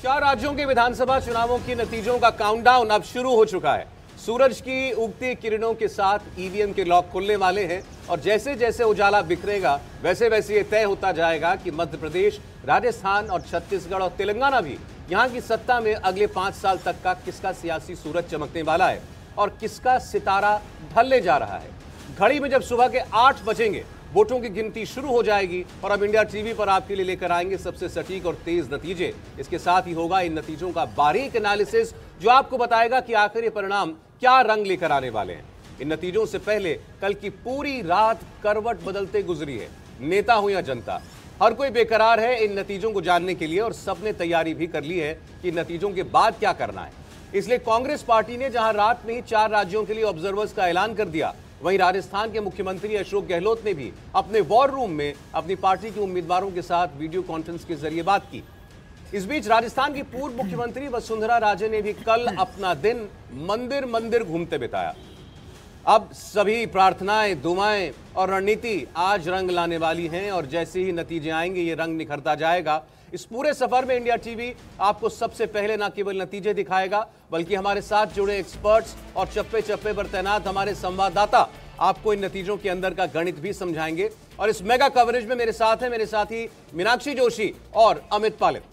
4 राज्यों के विधानसभा चुनावों के नतीजों का काउंटडाउन अब शुरू हो चुका है। सूरज की उगती किरणों के साथ ईवीएम के लॉक खुलने वाले हैं और जैसे जैसे उजाला बिखरेगा वैसे वैसे ये तय होता जाएगा कि मध्य प्रदेश, राजस्थान और छत्तीसगढ़ और तेलंगाना भी यहां की सत्ता में अगले 5 साल तक का किसका सियासी सूरज चमकने वाला है और किसका सितारा ढलने जा रहा है। घड़ी में जब सुबह के 8 बजेंगे वोटों की गिनती शुरू हो जाएगी और अब इंडिया टीवी पर आपके लिए लेकर आएंगे सबसे सटीक और तेज नतीजे। इसके साथ ही होगा इन नतीजों का बारीक एनालिसिस जो आपको बताएगा कि आखिर ये परिणाम क्या रंग लेकर आने वाले हैं। इन नतीजों से पहले कल की पूरी रात करवट बदलते गुजरी है। नेता हो या जनता, हर कोई बेकरार है इन नतीजों को जानने के लिए और सबने तैयारी भी कर ली है कि नतीजों के बाद क्या करना है। इसलिए कांग्रेस पार्टी ने जहां रात में ही 4 राज्यों के लिए ऑब्जर्वर्स का ऐलान कर दिया, वहीं राजस्थान के मुख्यमंत्री अशोक गहलोत ने भी अपने वॉर रूम में अपनी पार्टी के उम्मीदवारों के साथ वीडियो कॉन्फ्रेंस के जरिए बात की। इस बीच राजस्थान की पूर्व मुख्यमंत्री वसुंधरा राजे ने भी कल अपना दिन मंदिर मंदिर घूमते बिताया। अब सभी प्रार्थनाएं, दुआएं और रणनीति आज रंग लाने वाली हैं और जैसे ही नतीजे आएंगे ये रंग निखरता जाएगा। इस पूरे सफर में इंडिया टीवी आपको सबसे पहले न केवल नतीजे दिखाएगा बल्कि हमारे साथ जुड़े एक्सपर्ट्स और चप्पे चप्पे पर तैनात हमारे संवाददाता आपको इन नतीजों के अंदर का गणित भी समझाएंगे। और इस मेगा कवरेज में मेरे साथ हैं मेरे साथी मीनाक्षी जोशी और अमित पालित।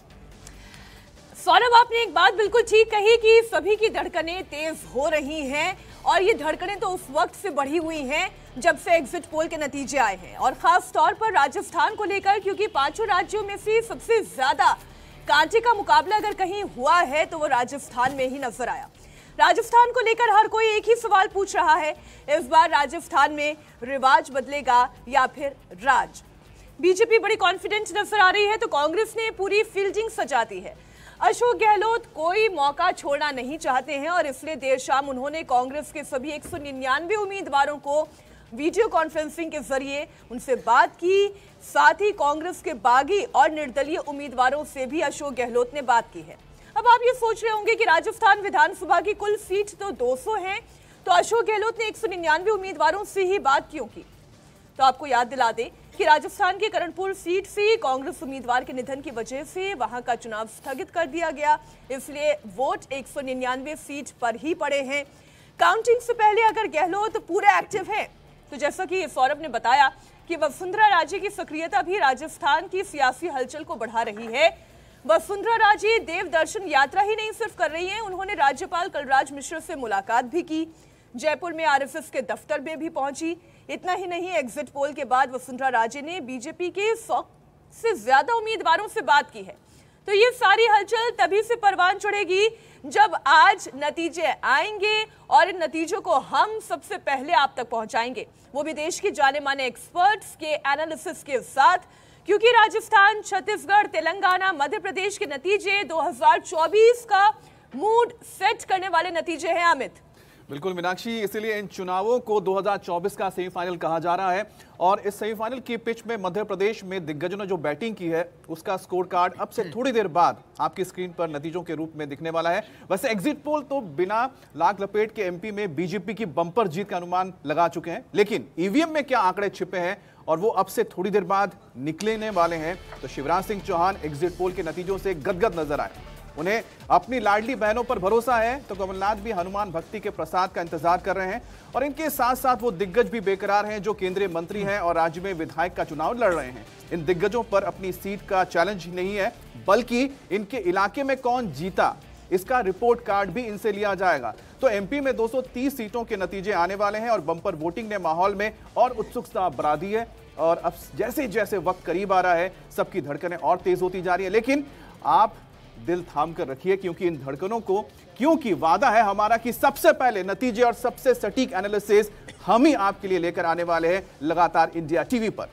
सौरभ, आपने एक बात बिल्कुल ठीक कही कि सभी की धड़कनें तेज हो रही हैं और ये धड़कनें तो उस वक्त से बढ़ी हुई हैं जब से एग्जिट पोल के नतीजे आए हैं और खास तौर पर राजस्थान को लेकर, क्योंकि 5 राज्यों में से सबसे ज्यादा कांटे का मुकाबला अगर कहीं हुआ है तो वो राजस्थान में ही नजर आया। राजस्थान को लेकर हर कोई एक ही सवाल पूछ रहा है, इस बार राजस्थान में रिवाज बदलेगा या फिर राज। बीजेपी बड़ी कॉन्फिडेंट नजर आ रही है तो कांग्रेस ने पूरी फील्डिंग सजा दी है। अशोक गहलोत कोई मौका छोड़ना नहीं चाहते हैं और इसलिए देर शाम उन्होंने कांग्रेस के सभी 199 उम्मीदवारों को वीडियो कॉन्फ्रेंसिंग के जरिए उनसे बात की। साथ ही कांग्रेस के बागी और निर्दलीय उम्मीदवारों से भी अशोक गहलोत ने बात की है। अब आप ये सोच रहे होंगे कि राजस्थान विधानसभा की कुल सीट तो 200 है, तो अशोक गहलोत ने 199 उम्मीदवारों से ही बात क्यों की? तो आपको याद दिला दें कि राजस्थान की करणपुर सीट से कांग्रेस उम्मीदवार के निधन की वजह से वहां का चुनाव स्थगित कर दिया गया, इसलिए वोट 199 सीट पर ही पड़े हैं। काउंटिंग से पहले अगर गहलोत पूरे एक्टिव है तो जैसा कि सौरभ ने बताया कि वसुंधरा राजे की सक्रियता भी राजस्थान की सियासी हलचल को बढ़ा रही है। वसुंधरा राजे देव दर्शन यात्रा ही नहीं सिर्फ कर रही हैं, उन्होंने राज्यपाल कलराज मिश्र से मुलाकात भी की, जयपुर में आरएसएस के दफ्तर में भी पहुंची। इतना ही नहीं, एग्जिट पोल के बाद वसुंधरा राजे ने बीजेपी के 100 से ज्यादा उम्मीदवारों से बात की है। तो ये सारी हलचल तभी से परवान चढ़ेगी जब आज नतीजे आएंगे और इन नतीजों को हम सबसे पहले आप तक पहुंचाएंगे, वो भी देश के जाने माने एक्सपर्ट्स के एनालिसिस के साथ, क्योंकि राजस्थान, छत्तीसगढ़, तेलंगाना, मध्य प्रदेश के नतीजे 2024 का मूड सेट करने वाले नतीजे हैं। अमित, बिल्कुल मीनाक्षी, इसीलिए इन चुनावों को 2024 का सेमीफाइनल कहा जा रहा है और इस सेमीफाइनल की पिच में मध्य प्रदेश में दिग्गजों ने जो बैटिंग की है उसका स्कोर कार्ड अब से थोड़ी देर बाद आपकी स्क्रीन पर नतीजों के रूप में दिखने वाला है। वैसे एग्जिट पोल तो बिना लाग लपेट के एमपी में बीजेपी की बंपर जीत का अनुमान लगा चुके हैं, लेकिन ईवीएम में क्या आंकड़े छिपे हैं और वो अब से थोड़ी देर बाद निकलने वाले हैं। तो शिवराज सिंह चौहान एग्जिट पोल के नतीजों से गदगद नजर आए। उन्हें अपनी लाडली बहनों पर भरोसा है तो कमलनाथ भी हनुमान भक्ति के प्रसाद का इंतजार कर रहे हैं और इनके साथ साथ वो दिग्गज भी बेकरार हैं जो केंद्रीय मंत्री हैं और राज्य में विधायक का चुनाव लड़ रहे हैं। इन दिग्गजों पर अपनी सीट का चैलेंज नहीं है बल्कि इनके इलाके में कौन जीता इसका रिपोर्ट कार्ड भी इनसे लिया जाएगा। तो एमपी में 230 सीटों के नतीजे आने वाले हैं और बंपर वोटिंग ने माहौल में और उत्सुकता बढ़ा दी है और अब जैसे जैसे वक्त करीब आ रहा है सबकी धड़कनें और तेज होती जा रही है। लेकिन आप दिल थाम कर रखिए क्योंकि इन धड़कनों को, क्योंकि वादा है हमारा कि सबसे पहले नतीजे और सबसे सटीक एनालिसिस हम ही आपके लिए लेकर आने वाले हैं लगातार इंडिया टीवी पर।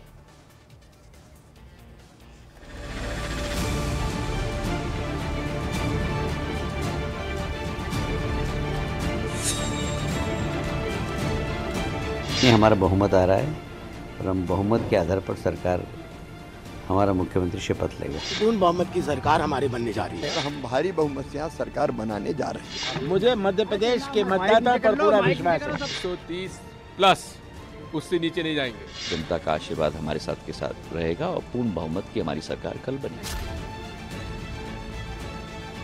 ये हमारा बहुमत आ रहा है और हम बहुमत के आधार पर सरकार, हमारा मुख्यमंत्री शपथ लेगा। पूर्ण बहुमत की सरकार हमारी बनने जा रही है। हम भारी बहुमत से यहाँ सरकार बनाने जा रहे हैं। मुझे मध्य प्रदेश के मतदाता पर पूरा विश्वास है। 130 प्लस, उससे नीचे नहीं जाएंगे। जनता का आशीर्वाद हमारे साथ के साथ रहेगा और पूर्ण बहुमत की हमारी सरकार कल बनेगी।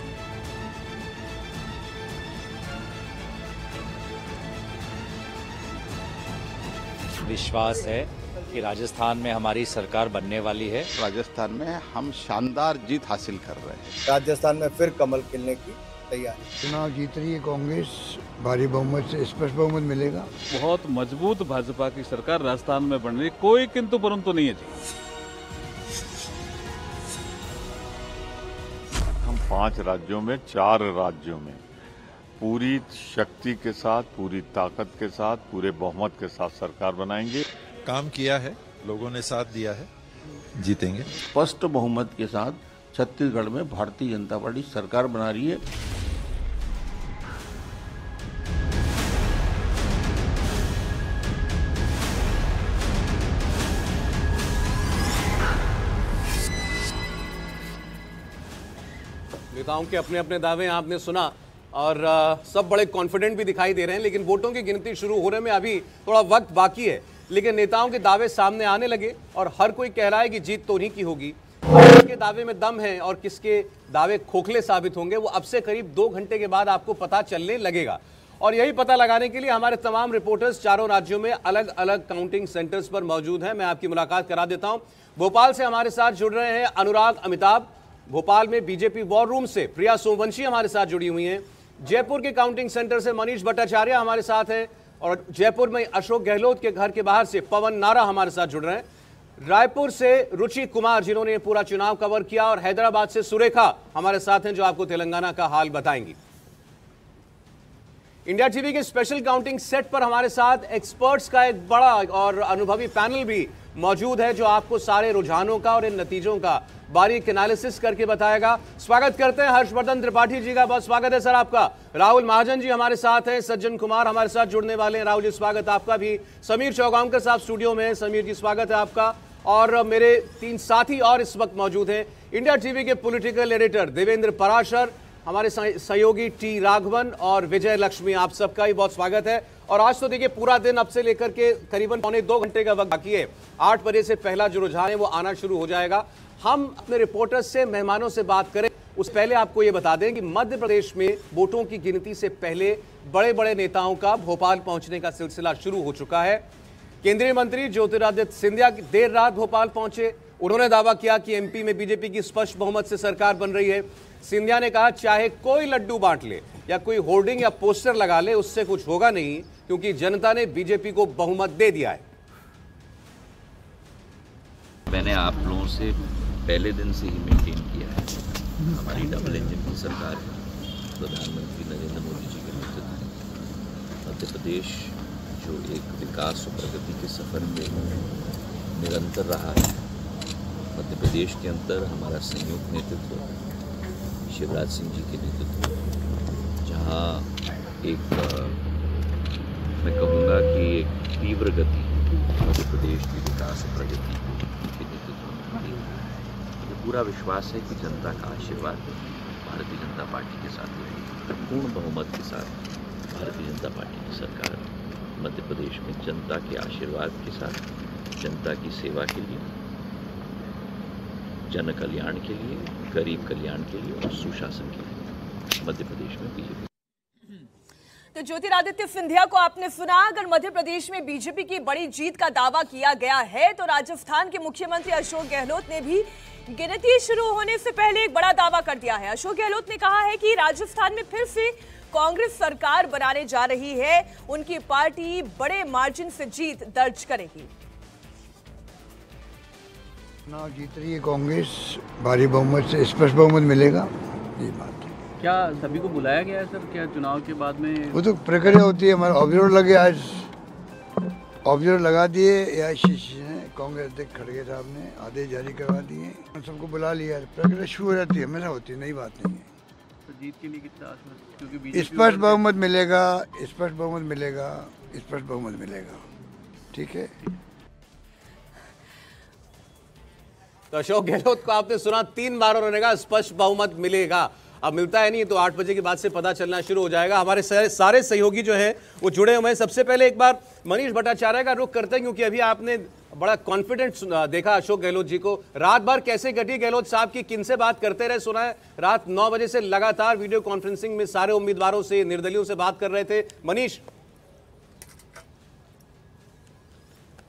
विश्वास है कि राजस्थान में हमारी सरकार बनने वाली है। राजस्थान में हम शानदार जीत हासिल कर रहे हैं। राजस्थान में फिर कमल खिलने की तैयारी। चुनाव जीत रही है कांग्रेस, भारी बहुमत से स्पष्ट बहुमत मिलेगा। बहुत मजबूत भाजपा की सरकार राजस्थान में बन रही, कोई किंतु परंतु नहीं है जी। हम 5 राज्यों में 4 राज्यों में पूरी शक्ति के साथ, पूरी ताकत के साथ, पूरे बहुमत के साथ सरकार बनाएंगे। काम किया है, लोगों ने साथ दिया है, जीतेंगे। स्पष्ट बहुमत के साथ छत्तीसगढ़ में भारतीय जनता पार्टी सरकार बना रही है। नेताओं के अपने अपने दावे आपने सुना और सब बड़े कॉन्फिडेंट भी दिखाई दे रहे हैं, लेकिन वोटों की गिनती शुरू होने में अभी थोड़ा वक्त बाकी है। लेकिन नेताओं के दावे सामने आने लगे और हर कोई कह रहा है कि जीत तो उन्हीं की होगी। किसके दावे में दम है और किसके दावे खोखले साबित होंगे, वो अब से करीब 2 घंटे के बाद आपको पता चलने लगेगा। और यही पता लगाने के लिए हमारे तमाम रिपोर्टर्स चारों राज्यों में अलग अलग काउंटिंग सेंटर्स पर मौजूद हैं। मैं आपकी मुलाकात करा देता हूं। भोपाल से हमारे साथ जुड़ रहे हैं अनुराग अमिताभ, भोपाल में बीजेपी वॉर रूम से प्रिया सोमवंशी हमारे साथ जुड़ी हुई हैं। जयपुर के काउंटिंग सेंटर से मनीष भट्टाचार्य हमारे साथ हैं और जयपुर में अशोक गहलोत के घर के बाहर से पवन नारा हमारे साथ जुड़ रहे हैं। रायपुर से रुचि कुमार जिन्होंने पूरा चुनाव कवर किया और हैदराबाद से सुरेखा हमारे साथ हैं जो आपको तेलंगाना का हाल बताएंगी। इंडिया टीवी के स्पेशल काउंटिंग सेट पर हमारे साथ एक्सपर्ट्स का एक बड़ा और अनुभवी पैनल भी मौजूद है जो आपको सारे रुझानों का और इन नतीजों का बारीक एनालिसिस करके बताएगा। स्वागत करते हैं हर्षवर्धन त्रिपाठी जी का, बहुत स्वागत है सर आपका। राहुल महाजन जी हमारे साथ हैं, सज्जन कुमार हमारे साथ जुड़ने वाले हैं। राहुल जी स्वागत आपका भी। समीर चौगांवकर साहब स्टूडियो में, समीर जी स्वागत है आपका। और मेरे 3 साथी और इस वक्त मौजूद हैं। इंडिया टीवी के पॉलिटिकल एडिटर देवेंद्र पराशर, हमारे सहयोगी टी राघवन और विजय लक्ष्मी, आप सबका ही बहुत स्वागत है। और आज तो देखिए पूरा दिन अब से लेकर के करीबन 1.25 घंटे का वक्त बाकी है। 8 बजे से पहला जो रुझान है वो आना शुरू हो जाएगा। हम अपने रिपोर्टर्स से, मेहमानों से बात करें उस पहले आपको ये बता दें कि मध्य प्रदेश में वोटों की गिनती से पहले बड़े बड़े नेताओं का भोपाल पहुंचने का सिलसिला शुरू हो चुका है। केंद्रीय मंत्री ज्योतिरादित्य सिंधिया देर रात भोपाल पहुंचे। उन्होंने दावा किया कि एमपी में बीजेपी की स्पष्ट बहुमत से सरकार बन रही है। सिंधिया ने कहा चाहे कोई लड्डू बांट ले या कोई होर्डिंग या पोस्टर लगा ले, उससे कुछ होगा नहीं क्योंकि जनता ने बीजेपी को बहुमत दे दिया है। मैंने आप लोगों से पहले दिन से ही मेंटेन किया है, हमारी डबल इंजन की सरकार है। प्रधानमंत्री नरेंद्र मोदी जी के नेतृत्व में मध्य प्रदेश जो एक विकास और प्रगति के सफर में निरंतर रहा है। मध्य प्रदेश के अंदर हमारा संयुक्त नेतृत्व शिवराज सिंह जी के नेतृत्व, जहाँ एक मैं कहूँगा कि एक तीव्र गति मध्य प्रदेश की विकास और प्रगति के नेतृत्व में मिली है। मुझे पूरा विश्वास है कि जनता का आशीर्वाद भारतीय जनता पार्टी के साथ रहेगा। पूर्ण बहुमत के साथ भारतीय जनता पार्टी की सरकार मध्य प्रदेश में जनता के आशीर्वाद के साथ, जनता की सेवा के लिए, जन कल्याण के लिए, गरीब कल्याण के लिए और सुशासन के लिए मध्य प्रदेश में बीजेपी। तो ज्योतिरादित्य सिंधिया को आपने सुना। अगर मध्य प्रदेश में बीजेपी की बड़ी जीत का दावा किया गया है तो राजस्थान के मुख्यमंत्री अशोक गहलोत ने भी गिनती शुरू होने से पहले एक बड़ा दावा कर दिया है। अशोक गहलोत ने कहा है कि राजस्थान में फिर से कांग्रेस सरकार बनाने जा रही है, उनकी पार्टी बड़े मार्जिन से जीत दर्ज करेगी। चुनाव जीत रही है कांग्रेस, भारी बहुमत से स्पष्ट बहुमत मिलेगा, ये बात है। क्या सभी को बुलाया गया है सर? क्या चुनाव के बाद में वो तो प्रक्रिया होती है। हमारा ऑब्जर्वर लगे, आज ऑब्जर्वर लगा दिए एआईसीसी ने, कांग्रेस अध्यक्ष खड़गे साहब ने आदेश जारी करवा दिए, सबको बुला लिया। प्रक्रिया शुरू हो जाती है, हमेशा होती है, नई बात नहीं है। तो जीत के लिए कितना आस है? क्योंकि स्पष्ट बहुमत मिलेगा, स्पष्ट बहुमत मिलेगा, स्पष्ट बहुमत मिलेगा। ठीक है। तो अशोक गहलोत को आपने सुना, 3 बार उन्होंने कहा स्पष्ट बहुमत मिलेगा। अब मिलता है नहीं तो 8 बजे के बाद से पता चलना शुरू हो जाएगा। हमारे सारे सहयोगी जो हैं वो जुड़े हुए हैं। सबसे पहले एक बार मनीष भट्टाचार्य का रुख करते हैं क्योंकि अभी आपने बड़ा कॉन्फिडेंट देखा अशोक गहलोत जी को। रात भर कैसे कटी गहलोत साहब की, किन से बात करते रहे? सुना है रात 9 बजे से लगातार वीडियो कॉन्फ्रेंसिंग में सारे उम्मीदवारों से, निर्दलियों से बात कर रहे थे। मनीष,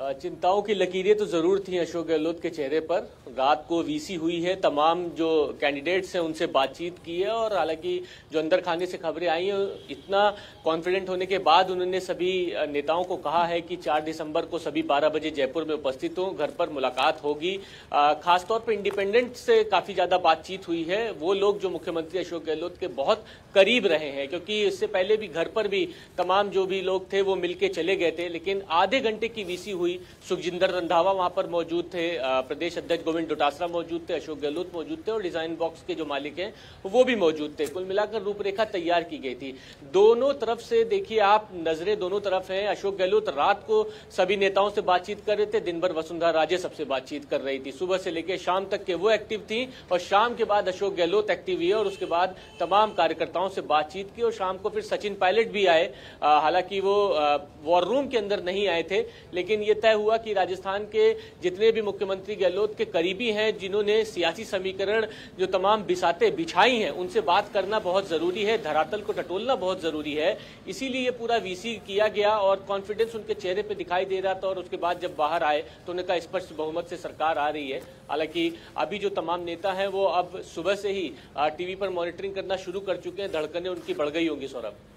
चिंताओं की लकीरें तो जरूर थी अशोक गहलोत के चेहरे पर। रात को वीसी हुई है, तमाम जो कैंडिडेट्स हैं उनसे बातचीत की है और हालांकि जो अंदर खाने से खबरें आई हैं, इतना कॉन्फिडेंट होने के बाद उन्होंने सभी नेताओं को कहा है कि 4 दिसंबर को सभी 12 बजे जयपुर में उपस्थित हों, घर पर मुलाकात होगी। खासतौर पर इंडिपेंडेंट से काफी ज्यादा बातचीत हुई है। वो लोग जो मुख्यमंत्री अशोक गहलोत के बहुत करीब रहे हैं, क्योंकि इससे पहले भी घर पर भी तमाम जो भी लोग थे वो मिलके चले गए थे, लेकिन आधे घंटे की वीसी हुई। सुखजिंदर रंधावा वहां पर मौजूद थे, प्रदेश अध्यक्ष गोविंद डोटासरा मौजूद थे, अशोक गहलोत मौजूद थे और डिजाइन बॉक्स के जो मालिक हैं वो भी मौजूद थे। कुल मिलाकर रूपरेखा तैयार की गई थी। दोनों तरफ से देखिए आप, नजरें दोनों तरफ हैं। अशोक गहलोत रात को सभी नेताओं से बातचीत कर रहे थे, दिन भर वसुंधरा राजे सबसे बातचीत कर रही थी। सुबह से लेकर शाम तक के वो एक्टिव थी और शाम के बाद अशोक गहलोत एक्टिव हुए और उसके बाद तमाम कार्यकर्ताओं से बातचीत की और शाम को फिर सचिन पायलट भी आए। हालांकि वो वॉर रूम के अंदर नहीं आए थे, लेकिन ये तय हुआ कि राजस्थान के जितने भी मुख्यमंत्री गहलोत के करीबी हैं, जिन्होंने सियासी समीकरण जो तमाम बिसातें बिछाई हैं, उनसे बात करना बहुत जरूरी है, धरातल को टटोलना बहुत जरूरी है। इसीलिए ये पूरा वीसी किया गया और कॉन्फिडेंस उनके चेहरे पे दिखाई दे रहा था और उसके बाद जब बाहर आए तो उन्हें कहा स्पष्ट बहुमत से सरकार आ रही है। हालांकि अभी जो तमाम नेता हैं वो अब सुबह से ही टीवी पर मॉनिटरिंग करना शुरू कर चुके हैं, धड़कनें उनकी बढ़ गई होंगी। सौरभ।